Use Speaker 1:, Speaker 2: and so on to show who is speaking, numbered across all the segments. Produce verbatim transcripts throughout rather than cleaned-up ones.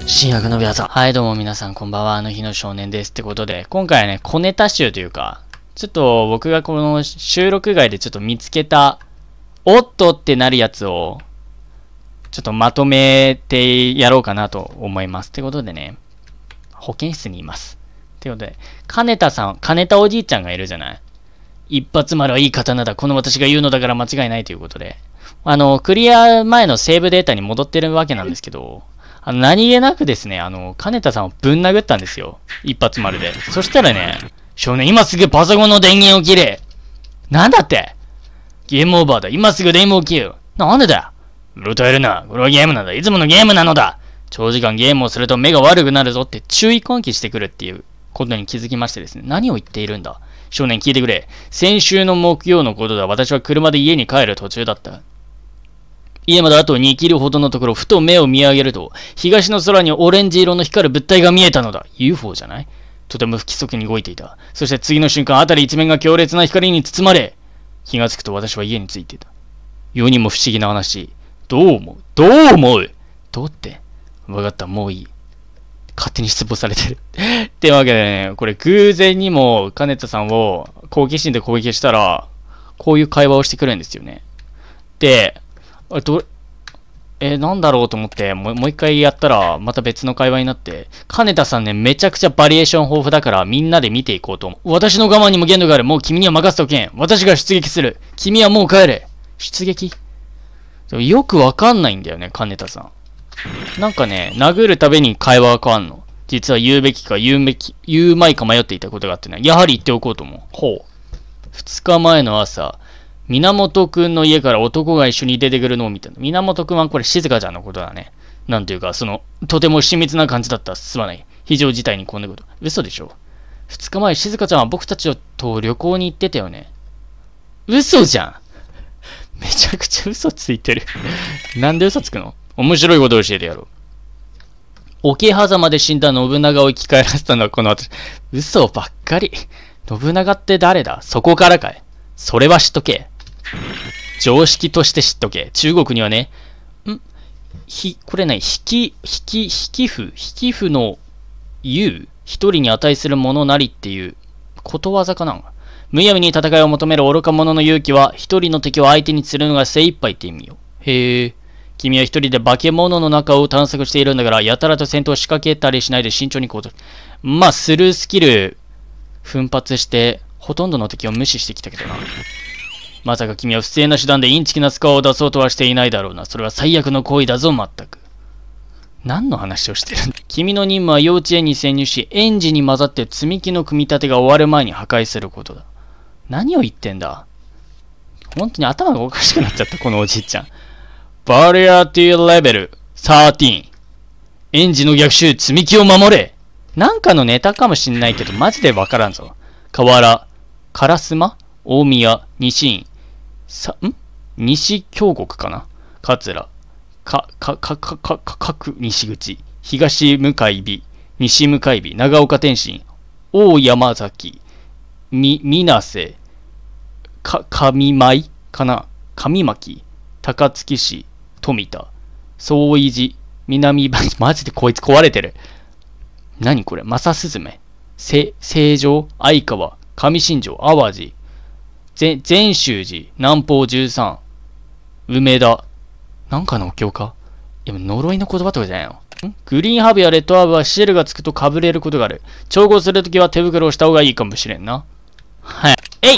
Speaker 1: 新薬の皆さん。はい、どうも皆さん、こんばんは。あの日の少年です。ってことで、今回はね、小ネタ集というか、ちょっと僕がこの収録外でちょっと見つけた、おっとってなるやつを、ちょっとまとめてやろうかなと思います。ってことでね、保健室にいます。ってことで、金田さん、金田おじいちゃんがいるじゃない。一発丸はいい刀だ。この私が言うのだから間違いないということで。あの、クリア前のセーブデータに戻ってるわけなんですけど、あの、何気なくですね、あの、金田さんをぶん殴ったんですよ。一発丸で。そしたらね、少年、今すぐパソコンの電源を切れ。なんだって、ゲームオーバーだ。今すぐ電源を切る。なんでだよ。うろたえるな。これはゲームなんだ。いつものゲームなのだ。長時間ゲームをすると目が悪くなるぞって注意喚起してくるっていうことに気づきましてですね。何を言っているんだ。少年聞いてくれ。先週の木曜のことだ。私は車で家に帰る途中だった。家まであとにキロほどのところ、ふと目を見上げると、東の空にオレンジ色の光る物体が見えたのだ。ユーフォー じゃない？とても不規則に動いていた。そして次の瞬間、辺り一面が強烈な光に包まれ、気がつくと私は家に着いていた。世にも不思議な話。どう思う？どう思う？どうって？わかった、もういい。勝手に失望されてる。ってわけでね、これ偶然にも金田さんを好奇心で攻撃したら、こういう会話をしてくるんですよね。で、あれどえー、なんだろうと思ってもう、もう一回やったら、また別の会話になって、金田さんね、めちゃくちゃバリエーション豊富だから、みんなで見ていこうと思う。私の我慢にも限度がある。もう君には任せとけん。私が出撃する。君はもう帰れ。出撃？よくわかんないんだよね、金田さん。なんかね、殴るたびに会話が変わんの。実は言うべきか言うべき、言うまいか迷っていたことがあってね、やはり言っておこうと思う。ほう。二日前の朝、源くんの家から男が一緒に出てくるのを見た。源くんはこれ静香ちゃんのことだね。なんていうか、その、とても親密な感じだった。すまない。非常事態にこんなこと。嘘でしょ？二日前、静香ちゃんは僕たちと旅行に行ってたよね。嘘じゃん。めちゃくちゃ嘘ついてる。なんで嘘つくの？面白いことを教えてやろう。桶狭間で死んだ信長を生き返らせたのはこの私。嘘ばっかり。信長って誰だ？そこからかい。それは知っとけ。常識として知っとけ。中国にはね、んひ、これね、引き、引き、引き符、引き符の言う、一人に値するものなりっていうことわざかな。むやみに戦いを求める愚か者の勇気は、一人の敵を相手にするのが精一杯って意味よ。へえ。君は一人で化け物の中を探索しているんだから、やたらと戦闘を仕掛けたりしないで慎重に行動。まあ、スルースキル、奮発して、ほとんどの敵を無視してきたけどな。まさか君は不正な手段でインチキなスコアを出そうとはしていないだろうな。それは最悪の行為だぞ、まったく。何の話をしてるんだ。君の任務は幼稚園に潜入し、園児に混ざって積み木の組み立てが終わる前に破壊することだ。何を言ってんだ。本当に頭がおかしくなっちゃった、このおじいちゃん。バリアティレベルじゅうさん。園児の逆襲、積み木を守れ。なんかのネタかもしんないけど、マジでわからんぞ。河原、烏丸、大宮、西院。さ、ん西京極かな桂。か、か、か、か、か、か、各西口。東向美。西向美。長岡天心。大山崎。み、みなせ。か、上舞かな上牧。高槻市。富田。総維寺。南ば、マジでこいつ壊れてる。何これ正スズメ。せ、成城。相川。上新庄。淡路。全宗寺、南方じゅうさん、梅田。なんかのお経か？いや、呪いの言葉とかじゃないの？んグリーンハーブやレッドハーブはシールがつくと被れることがある。調合するときは手袋をした方がいいかもしれんな。はい。えい！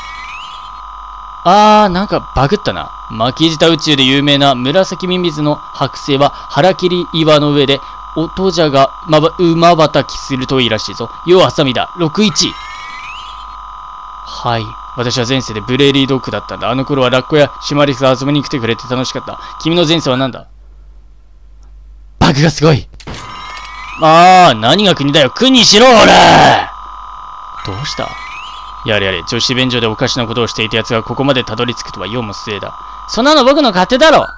Speaker 1: あー、なんかバグったな。巻き舌宇宙で有名な紫ミミズの剥製は腹切り岩の上で音じゃがまば、馬ばたきするといいらしいぞ。要はハサミだ。ろくいち。はい。私は前世でブレーリードッグだったんだ。あの頃はラッコやシマリスが遊びに来てくれて楽しかった。君の前世は何だ？バグがすごい。あー、何が国だよ。国にしろ、ほら！どうした？やれやれ、女子便所でおかしなことをしていた奴がここまでたどり着くとは世も末だ。そんなの僕の勝手だろ！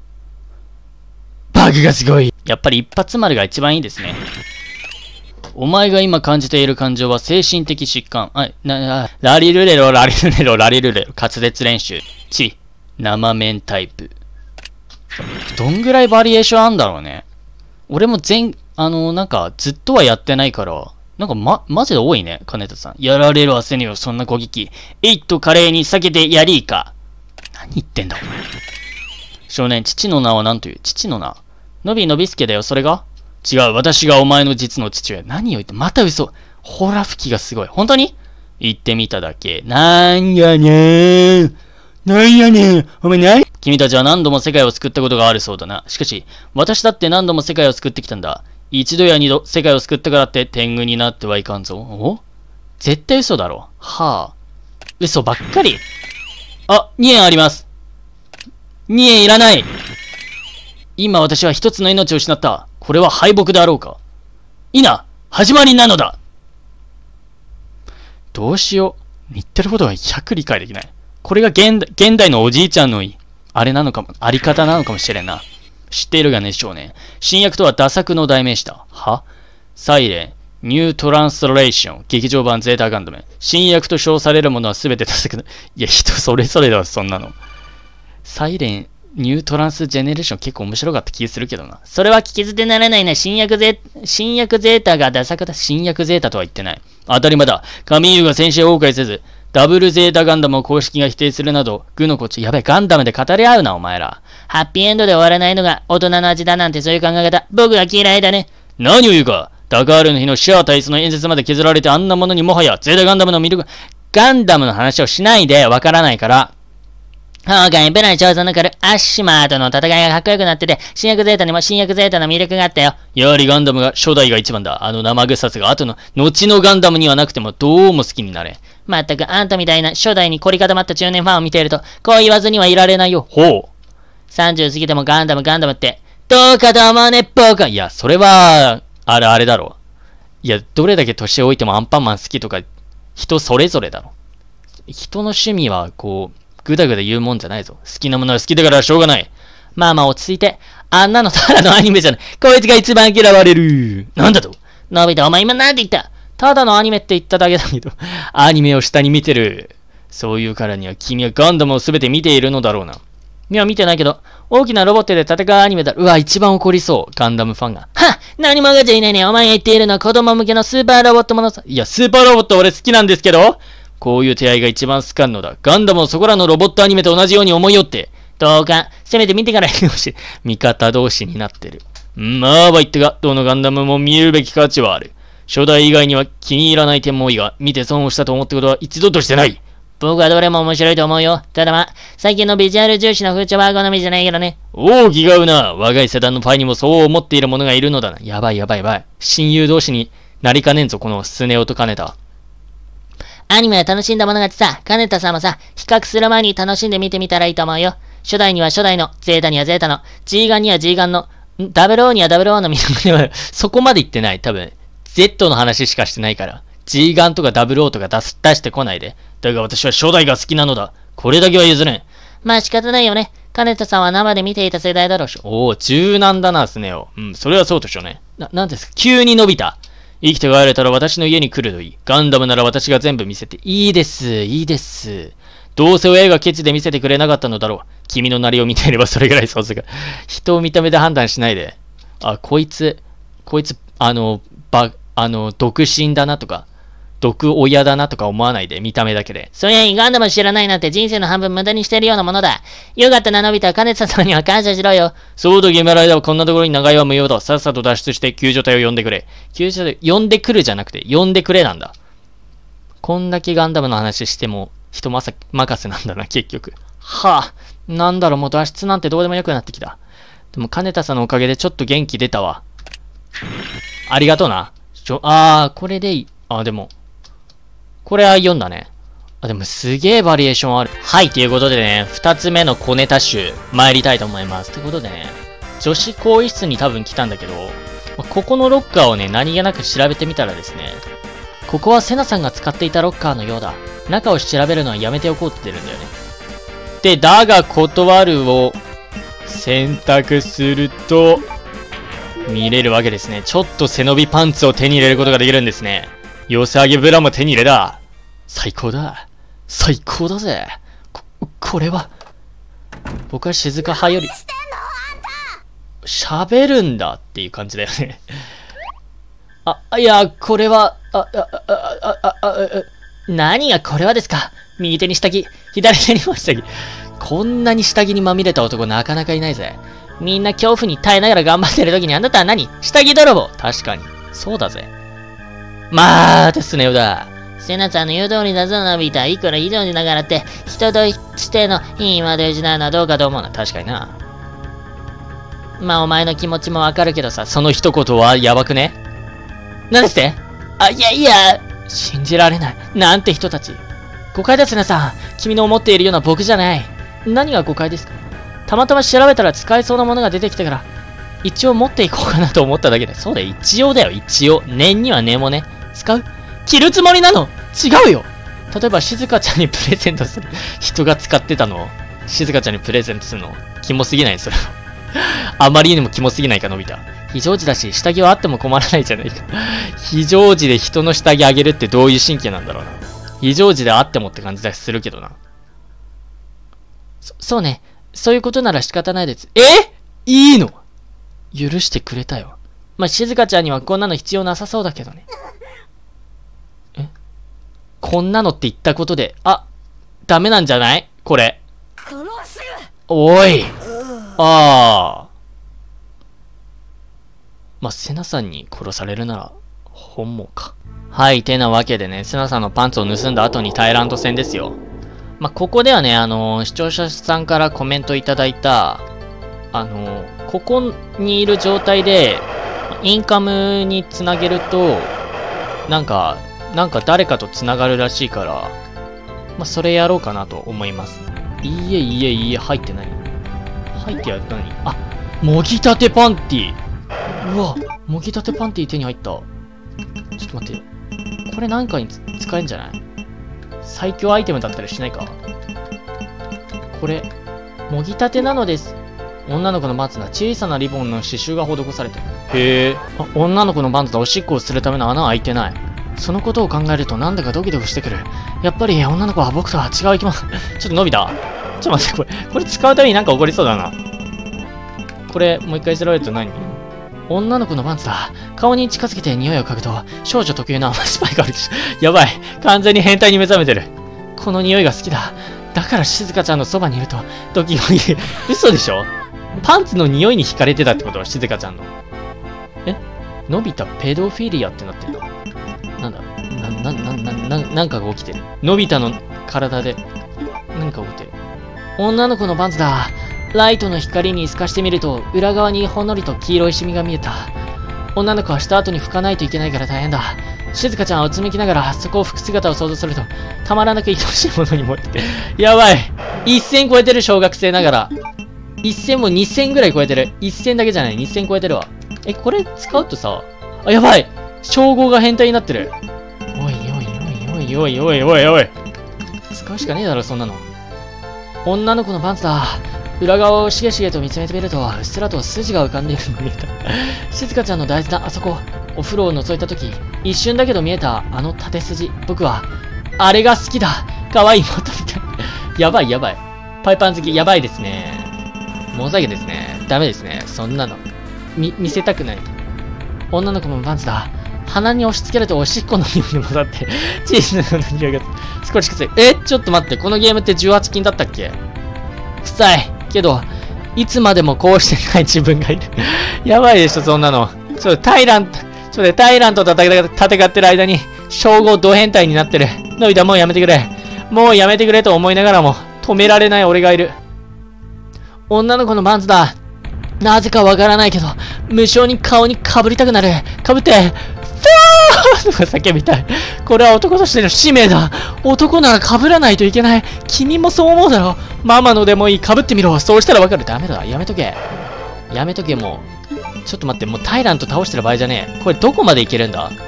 Speaker 1: バグがすごい。やっぱり一発丸が一番いいですね。お前が今感じている感情は精神的疾患。あ、な、ラリルレロ、ラリルレロ、ラリルレロ、滑舌練習。ち、生麺タイプ。どんぐらいバリエーションあんだろうね。 俺も全、あの、なんか、ずっとはやってないから、なんか、ま、マジで多いね、金田さん。やられるわせねよ、そんな攻撃。えいっと華麗に避けてやりーか。何言ってんだ、お前。少年、父の名は何という？父の名。のびのびすけだよ、それが？違う、私がお前の実の父親。何を言って、また嘘。ほら吹きがすごい。本当に？言ってみただけ。なんやねー。なんやねん。お前何？君たちは何度も世界を救ったことがあるそうだな。しかし、私だって何度も世界を救ってきたんだ。一度や二度世界を救ったからって天狗になってはいかんぞ。お？絶対嘘だろ。はあ。嘘ばっかり。あ、にえんあります。にえんいらない。今私は一つの命を失った。これは敗北であろうか。いな、始まりなのだ。どうしよう。言ってることがひゃく理解できない。これが現代、現代のおじいちゃんのあれなのかも、あり方なのかもしれんな。知っているがね、少年。新薬とはダ作の代名詞だ。は？サイレン、ニュートランスレーション、劇場版ゼータガンダム。新薬と称されるものは全てダ作の、いや、人それぞれだわ、そんなの。サイレン、ニュートランスジェネレーション結構面白かった気するけどな。それは聞き捨てならないな。新薬ゼ、新薬ゼータがダ作だ。新薬ゼータとは言ってない。当たり前だ。カミーユが先週崩壊せず、ダブルゼータガンダムを公式が否定するなど、グのこっち、やべえ、ガンダムで語り合うな、お前ら。ハッピーエンドで終わらないのが大人の味だなんてそういう考え方、僕は嫌いだね。何を言うか。ダカールの日のシアー対スの演説まで削られてあんなものにもはやゼータガンダムの魅力、ガンダムの話をしないでわからないから。今回、ブラン挑戦の来るアッシュマーとの戦いがかっこよくなってて、新薬ゼータにも新薬ゼータの魅力があったよ。やはりガンダムが初代が一番だ。あの生臭さが後の、後のガンダムにはなくてもどうも好きになれ。まったくあんたみたいな初代に凝り固まった中年ファンを見ていると、こう言わずにはいられないよ。ほう。さんじゅう過ぎてもガンダムガンダムって、どうかと思うね、僕は。いや、それは、あれあれだろ。いや、どれだけ年老いてもアンパンマン好きとか、人それぞれだろ。人の趣味は、こう、ぐだぐだ言うもんじゃないぞ。好きなものは好きだからしょうがない。まあまあ落ち着いて。あんなのただのアニメじゃない。こいつが一番嫌われる。なんだと？のび太お前今なんて言った？ただのアニメって言っただけだけど、アニメを下に見てる。そういうからには君はガンダムをすべて見ているのだろうな。いや見てないけど、大きなロボットで戦うアニメだ。うわ、一番怒りそう。ガンダムファンが。はっ！何もがじゃいないね。お前が言っているのは子供向けのスーパーロボットものさ。いや、スーパーロボット俺好きなんですけど、こういう手合いが一番好かんのだ。ガンダムをそこらのロボットアニメと同じように思いよって。どうか、せめて見てから言ってほしい。味方同士になってる。まあ、ば言ったが、どのガンダムも見るべき価値はある。初代以外には気に入らない点も多いが、見て損をしたと思ったことは一度としてない。僕はどれも面白いと思うよ。ただまあ、最近のビジュアル重視の風潮は好みじゃないけどね。おお、気が合うな。若い世代のファンにもそう思っている者がいるのだな。やばいやばいやばい。親友同士になりかねんぞ、このスネ夫と金田。アニメは楽しんだ者勝ちさ、金田さんもさ、比較する前に楽しんで見てみたらいいと思うよ。初代には初代の、ゼータにはゼータの、G ガンには G ガンの、ダブルオー にはダブルオー の魅力では、そこまで言ってない。多分、Z の話しかしてないから。G ガンとかダブルオーとか出す、出してこないで。だが私は初代が好きなのだ。これだけは譲れん。まあ仕方ないよね。金田さんは生で見ていた世代だろうし。おお、柔軟だな、スネ夫。うん、それはそうでしょうね。な、なんですか急に伸びた。生きて帰れたら私の家に来るといい。ガンダムなら私が全部見せて。いいです、いいです。どうせ親がケチで見せてくれなかったのだろう。君のなりを見ていればそれぐらいそうする。人を見た目で判断しないで。あ、こいつ、こいつ、あの、ば、あの、独身だなとか、毒親だなとか思わないで、見た目だけで。そりゃいい、ガンダム知らないなんて人生の半分無駄にしてるようなものだ。よかったな、のび太。金田さんには感謝しろよ。そうと決められたらこんなところに長居は無用だ。さっさと脱出して救助隊を呼んでくれ。救助隊、呼んでくるじゃなくて、呼んでくれなんだ。こんだけガンダムの話しても、人まさ、任せなんだな、結局。はぁ、あ、なんだろう、もう脱出なんてどうでもよくなってきた。でも、金田さんのおかげでちょっと元気出たわ。ありがとうな。ちょ、あー、これでいい。あ、でも、これはよんだね。あ、でもすげえバリエーションある。はい、ということでね、二つ目の小ネタ集、参りたいと思います。ということでね、女子更衣室に多分来たんだけど、ここのロッカーをね、何気なく調べてみたらですね、ここはセナさんが使っていたロッカーのようだ。中を調べるのはやめておこうって言ってるんだよね。で、だが断るを選択すると、見れるわけですね。ちょっと背伸びパンツを手に入れることができるんですね。寄せ上げブラも手に入れだ。最高だ。最高だぜ。こ、これは。僕は静か派より。 喋るんだっていう感じだよね。あ、いや、これは、あ、あ、あ、あ、あ、あ、何がこれはですか。右手に下着、左手にも下着。こんなに下着にまみれた男なかなかいないぜ。みんな恐怖に耐えながら頑張ってる時にあなたは何？下着泥棒。確かに。そうだぜ。まあですねよだ。セナちゃんの言う通りだぞ、のび太。いくら以上にながらって、人としての品位まで失うのはどうかと思うな。確かにな。まあお前の気持ちもわかるけどさ、その一言はやばくね？何ですって？あ、いやいや、信じられない。なんて人たち。誤解だセナさん。君の思っているような僕じゃない。何が誤解ですか？たまたま調べたら使えそうなものが出てきたから、一応持っていこうかなと思っただけで。そうだよ、一応だよ、一応。念には念もね。使う？着るつもりなの？違うよ。例えば、静香ちゃんにプレゼントする。人が使ってたのを、静香ちゃんにプレゼントするの。キモすぎない？それは。あまりにもキモすぎないか、のび太。非常時だし、下着はあっても困らないじゃないか。非常時で人の下着あげるってどういう神経なんだろうな。非常時であってもって感じだしするけどな。そ、そうね。そういうことなら仕方ないです。え？いいの？許してくれたよ。まあ、静香ちゃんにはこんなの必要なさそうだけどね。え？こんなのって言ったことで、あ、ダメなんじゃない？これ。おい。ああ。まあ、セナさんに殺されるなら、本望か。はい、てなわけでね、セナさんのパンツを盗んだ後にタイラント戦ですよ。まあ、ここではね、あのー、視聴者さんからコメントいただいた、あのー、ここにいる状態で、インカムにつなげると、なんか、なんか誰かとつながるらしいから、まあ、それやろうかなと思います。いいえ、いいえ、いいえ、入って何？入ってやる何？あ、もぎたてパンティ。うわ、もぎたてパンティ手に入った。ちょっと待って。これなんかに使えるんじゃない？最強アイテムだったりしないか？これ、もぎたてなのです。女の子のパンツだ。小さなリボンの刺繍が施されてる。へえ。あ、女の子のパンツだ。おしっこをするための穴は開いてない。そのことを考えるとなんだかドキドキしてくる。やっぱり女の子は僕とは違う生き物。ちょっと伸びた？ちょっと待って、これ、これ使うたびになんか起こりそうだな。これ、もう一回調べると何？女の子のパンツだ。顔に近づけて匂いを嗅ぐと、少女特有の甘酸っぱい香りです。やばい。完全に変態に目覚めてる。この匂いが好きだ。だから静香ちゃんのそばにいると、ドキドキ。嘘でしょ？パンツの匂いに惹かれてたってことは、静香ちゃんの。え？のび太ペドフィリアってなってるの？なんだ？な、な、な、な、な、なんかが起きてる。のび太の体で、何か起きてる。女の子のパンツだ。ライトの光に透かしてみると、裏側にほんのりと黄色いシミが見えた。女の子はした後に拭かないといけないから大変だ。静香ちゃんはうつむきながら、そこを拭く姿を想像すると、たまらなく愛しいものに燃えて。やばい。一線超えてる、小学生ながら。一線も二線ぐらい超えてる。一線だけじゃない、二線超えてるわ。え、これ使うとさ、あ、やばい。称号が変態になってる。おいおいおいおいおいおいおい。使うしかねえだろ、そんなの。女の子のパンツだ。裏側をしげしげと見つめてみると、うっすらと筋が浮かんでいるのが見えた。静香ちゃんの大事なあそこ、お風呂を覗いたとき、一瞬だけど見えたあの縦筋。僕は、あれが好きだ。可愛い妹みたい。やばいやばい。パイパン好き、やばいですね。モザイクですね。ダメですね。そんなの。み、見せたくない。女の子のパンツだ。鼻に押し付けるとおしっこの匂いに混ざって、チーズの匂いが少しきつい。え、ちょっと待って。このゲームってじゅうはち禁だったっけ？臭い。けど、いつまでもこうしてない自分がいる。やばいでしょ、そんなの。ちょっとタイラント、ちょっとね、タイラントと戦ってる間に、称号ド変態になってる。のび太もうやめてくれ。もうやめてくれと思いながらも、止められない俺がいる。女の子のパンツだ。なぜかわからないけど、無性に顔にかぶりたくなる。かぶって、ファーとか叫びたい。これは男としての使命だ。男なら被らないといけない。君もそう思うだろ。ママのでもいい。被ってみろ。そうしたらわかる。ダメだ。やめとけ。やめとけ、もう。ちょっと待って。もうタイラント倒してる場合じゃねえ。これどこまでいけるんだ？ん？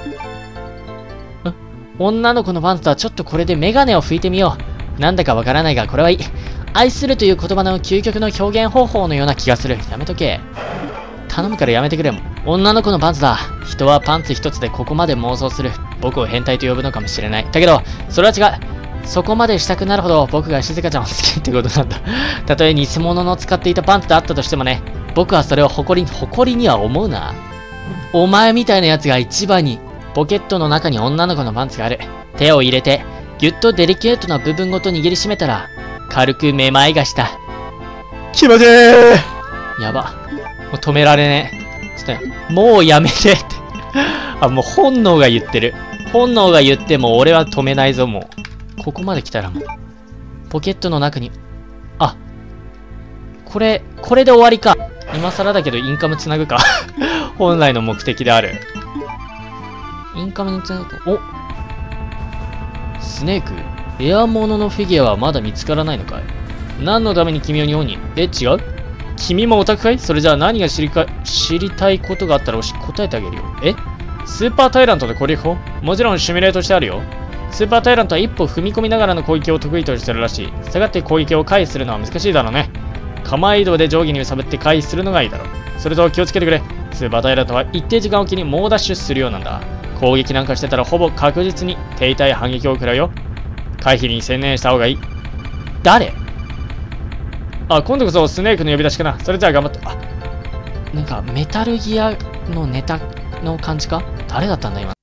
Speaker 1: 女の子のパンツはちょっとこれでメガネを拭いてみよう。なんだかわからないが、これはいい。愛するという言葉の究極の表現方法のような気がする。やめとけ。頼むからやめてくれ。女の子のパンツだ。人はパンツ一つでここまで妄想する。僕を変態と呼ぶのかもしれない。だけど、それは違う。そこまでしたくなるほど僕が静香ちゃんを好きってことなんだ。たとえ偽物の使っていたパンツであったとしてもね。
Speaker 2: 僕はそれを誇り、誇りには思うな。お前みたいな奴が一番に。ポケットの中に女の子のパンツがある。手を入れて、ぎゅっとデリケートな部分ごと握りしめたら、軽くめまいがした。
Speaker 1: 気持ちいい。
Speaker 2: やば。もう止められねえ。ちょっとね、もうやめてって。あ、もう本能が言ってる。本能が言っても俺は止めないぞ、もう。ここまで来たらもう。ポケットの中に、あ、これ、これで終わりか。今更だけどインカムつなぐか。本来の目的である。インカムにつなぐか。お、スネーク、エアモノのフィギュアはまだ見つからないのかい？何のために君を日本に？え、違う？君もオタクかい？それじゃあ何が知りか、知りたいことがあったら答えてあげるよ。え？スーパータイラントで攻撃法？もちろんシミュレートしてあるよ。スーパータイラントは一歩踏み込みながらの攻撃を得意としてるらしい。したがって攻撃を回避するのは難しいだろうね。構え移動で上下に揺さぶって回避するのがいいだろう。それと気をつけてくれ。スーパータイラントは一定時間おきに猛ダッシュするようなんだ。攻撃なんかしてたらほぼ確実に手痛い反撃を食らうよ。回避に専念した方がいい。誰？あ、今度こそスネークの呼び出しかな。それじゃあ頑張って。あ、なんかメタルギアのネタの感じか？誰だったんだ今